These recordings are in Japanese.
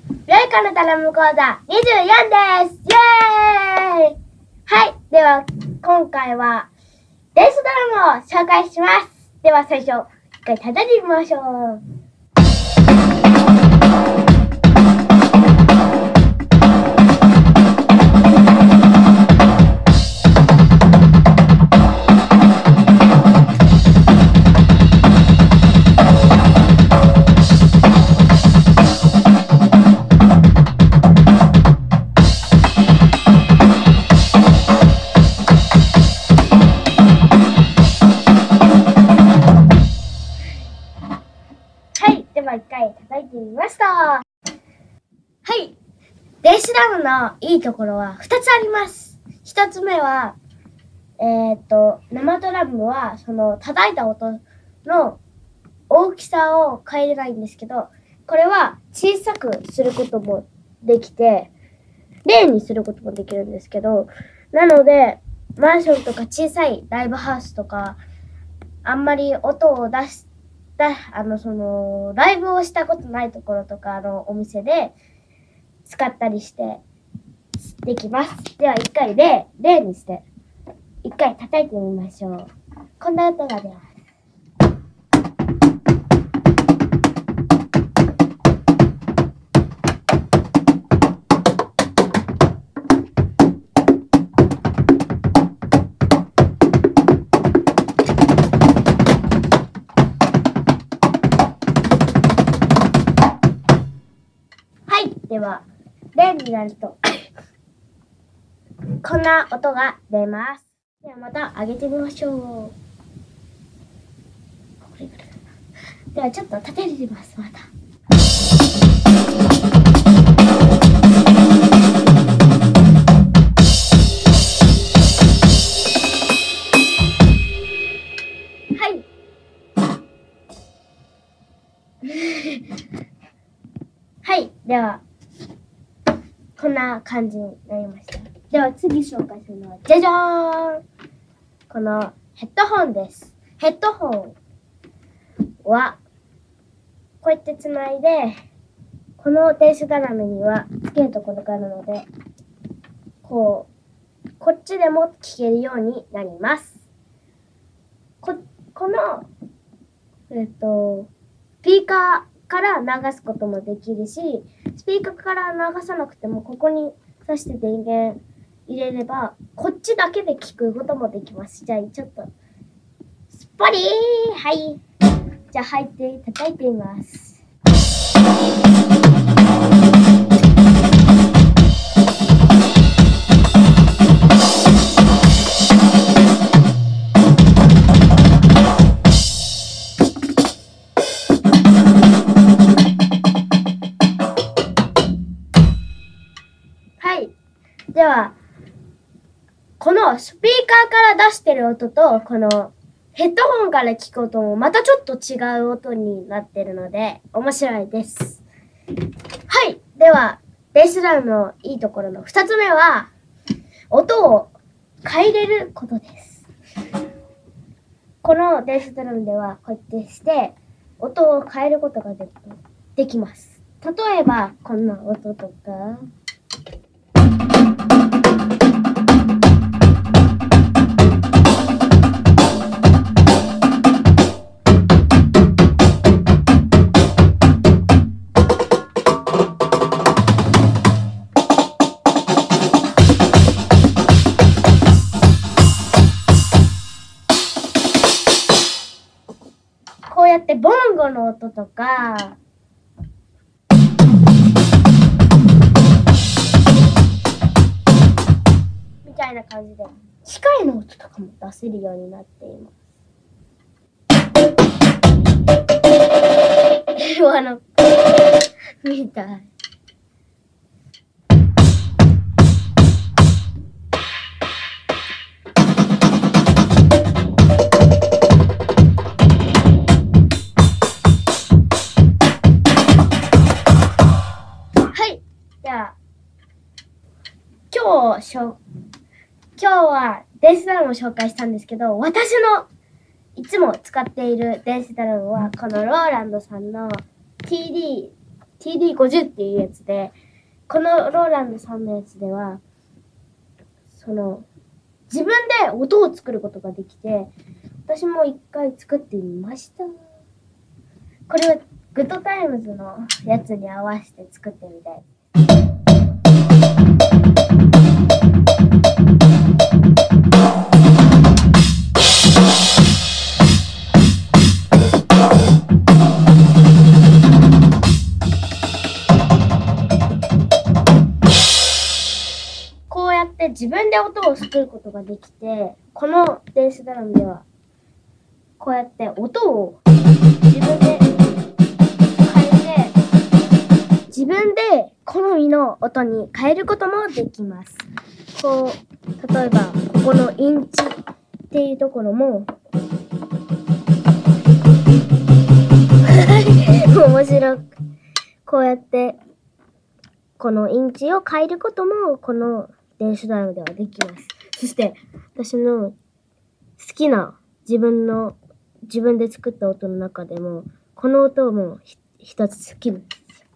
良い子の頼む講座24です。イエーイ。はい。では、今回は、電子ドラムを紹介します。では、最初、一回叩いてみましょう。一回叩いてみました。はい。電子ドラムのいいところは2つあります。1つ目は、生ドラムはその叩いた音の大きさを変えれないんですけど、これは小さくすることもできて、0にすることもできるんですけど、なので、マンションとか小さいライブハウスとか、あんまり音を出して、ライブをしたことないところとかのお店で使ったりしてできます。では一回0にして一回叩いてみましょう。こんな音が出ます。では、0になるとこんな音が出ます。ではまた上げてみましょう。これぐらいかな。ではちょっと叩いてみます。また。はい。はい。では。こんな感じになりました。では次紹介するのは、じゃじゃーん！このヘッドホンです。ヘッドホンは、こうやってつないで、この電子ドラムにはつけるところがあるので、こっちでも聴けるようになります。この、スピーカーから流すこともできるし、スピーカーから流さなくてもここに挿して電源入れればこっちだけで聞くこともできます。じゃあちょっとスポリー、はい。じゃあ入って叩いてみます。では、このスピーカーから出してる音と、このヘッドホンから聞く音もまたちょっと違う音になってるので、面白いです。はい。では、電子ドラムのいいところの2つ目は、音を変えれることです。この電子ドラムでは、こうやってして、音を変えることができます。例えば、こんな音とか、こうやってボンゴの音とか、みたいな感じで機械の音とかも出せるようになっています。みたい。今日は電子ドラムを紹介したんですけど、私のいつも使っている電子ドラムはこのローランドさんの TD TD50 っていうやつで、このローランドさんのやつでは、自分で音を作ることができて、私も一回作ってみました。これはグッドタイムズのやつに合わせて作ってみたい。こうやって自分で音を作ることができて、この電子ドラムではこうやって音を自分で変えて、自分で好みの音に変えることもできます。例えばここのインチっていうところも面白く、こうやってこのインチを変えることもこの電子ドラムではできます。そして私の好きな自分で作った音の中でもこの音も一つ好きです。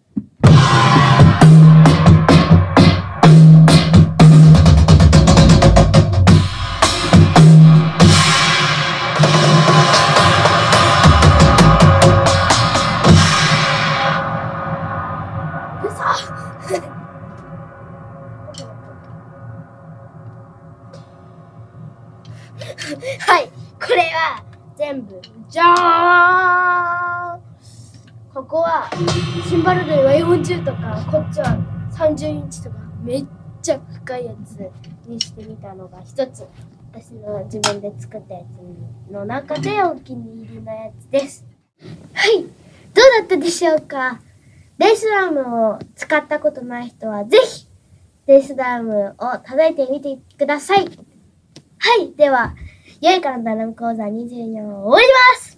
はい、これは全部じゃーん。ここはシンバル類は40とか、こっちは30インチとかめっちゃ深いやつにしてみたのが一つ、私の自分で作ったやつの中でお気に入りのやつです。はい、どうだったでしょうか。電子ドラムを使ったことない人はぜひ電子ドラムを叩いてみてください。はい、では良いからドラム講座24を終わります。